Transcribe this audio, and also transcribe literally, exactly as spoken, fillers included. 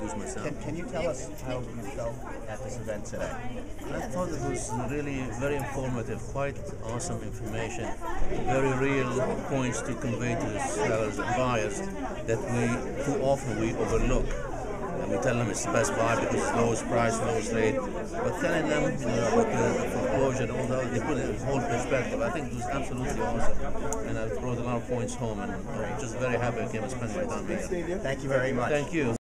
introduce myself. Can, can you tell us how you felt at this event today? I thought it was really very informative, quite awesome information, very real points to convey to the sellers and buyers that we too often we overlook. And we tell them it's the best buy because it's lowest price, lowest rate. But telling them, you know, about the, the foreclosure and all that, they put it in a whole perspective. I think it was absolutely awesome. And I brought a lot of points home, and I'm just very happy I came and spent my time here. Thank you very much. Thank you.